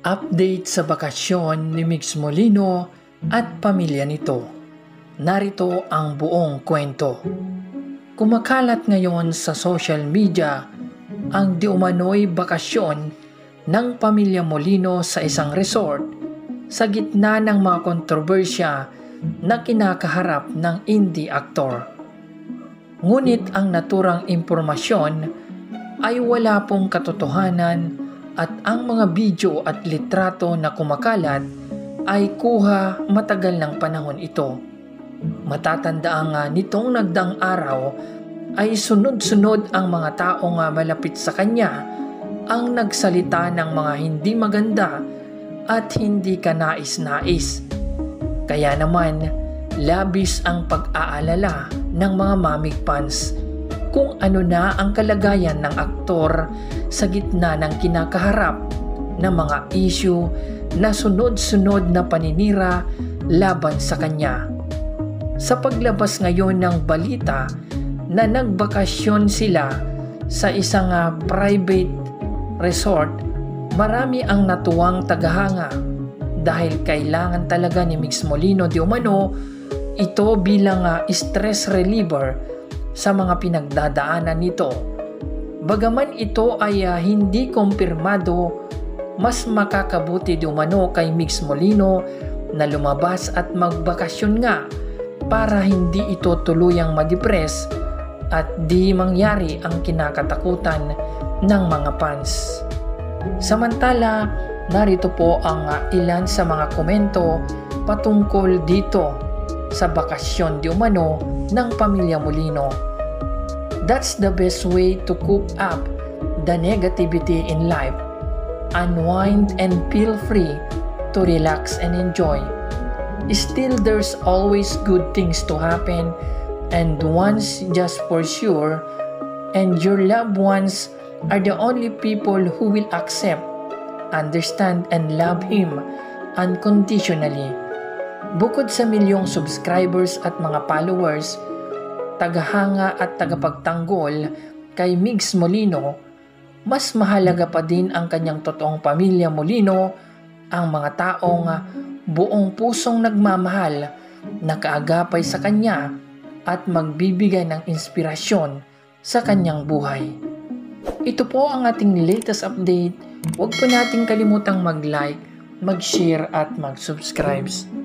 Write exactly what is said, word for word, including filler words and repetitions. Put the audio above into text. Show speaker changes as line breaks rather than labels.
Update sa bakasyon ni Mix Molino at pamilya nito. Narito ang buong kwento. Kumakalat ngayon sa social media ang di umano'y bakasyon ng pamilya Molino sa isang resort sa gitna ng mga kontrobersya na kinakaharap ng indie actor. Ngunit ang naturang impormasyon ay wala pong katotohanan at ang mga video at litrato na kumakalat ay kuha matagal ng panahon ito. Matatandaan nga nitong nagdaang araw ay sunod-sunod ang mga taong malapit sa kanya ang nagsalita ng mga hindi maganda at hindi kanais-nais. Kaya naman, labis ang pag-aalala ng mga Mamig fans kung ano na ang kalagayan ng aktor sa gitna ng kinakaharap na mga issue na sunod-sunod na paninira laban sa kanya. Sa paglabas ngayon ng balita na nagbakasyon sila sa isang uh, private resort, marami ang natuwang tagahanga dahil kailangan talaga ni Mix Molino di umano ito bilang uh, stress reliever sa mga pinagdadaanan nito. Bagaman ito ay uh, hindi kumpirmado, mas makakabuti di umano kay Mix Molino na lumabas at magbakasyon nga para hindi ito tuluyang ma-depress at di mangyari ang kinakatakutan ng mga fans. Samantala, narito po ang uh, ilan sa mga komento patungkol dito sa bakasyon di umano ng pamilya Molino. That's the best way to cope up the negativity in life. Unwind and feel free to relax and enjoy. Still, there's always good things to happen, and once just for sure, and your loved ones are the only people who will accept, understand, and love him unconditionally. Bukod sa milyong subscribers at mga followers, tagahanga at tagapagtanggol kay Mix Molino, mas mahalaga pa din ang kanyang totoong pamilya Molino, ang mga taong buong pusong nagmamahal, nakaagapay sa kanya at magbibigay ng inspirasyon sa kanyang buhay. Ito po ang ating latest update. Huwag po nating kalimutang mag-like, mag-share at mag-subscribe.